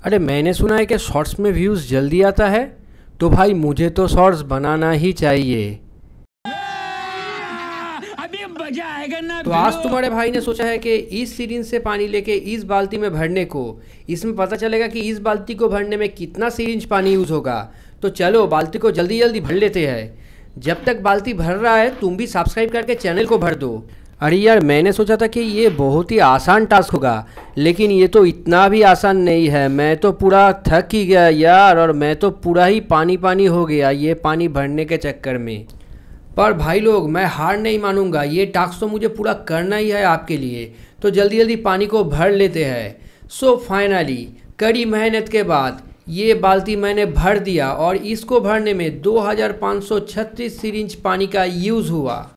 अरे मैंने सुना है कि शॉर्ट्स में व्यूज़ जल्दी आता है। तो भाई मुझे तो शॉर्ट्स बनाना ही चाहिए। अभी मजा आएगा ना तो आज तुम्हारे भाई ने सोचा है कि इस सिरिंज से पानी लेके इस बाल्टी में भरने को, इसमें पता चलेगा कि इस बाल्टी को भरने में कितना सिरिंज पानी यूज़ होगा। तो चलो बाल्टी को जल्दी जल्दी भर लेते हैं। जब तक बाल्टी भर रहा है तुम भी सब्सक्राइब करके चैनल को भर दो। अरे यार मैंने सोचा था कि ये बहुत ही आसान टास्क होगा, लेकिन ये तो इतना भी आसान नहीं है। मैं तो पूरा थक ही गया यार, और मैं तो पूरा ही पानी पानी हो गया ये पानी भरने के चक्कर में। पर भाई लोग मैं हार नहीं मानूंगा, ये टास्क तो मुझे पूरा करना ही है आपके लिए। तो जल्दी जल्दी पानी को भर लेते हैं। सो फाइनली कड़ी मेहनत के बाद ये बाल्टी मैंने भर दिया और इसको भरने में 2536 सिरिंज पानी का यूज़ हुआ।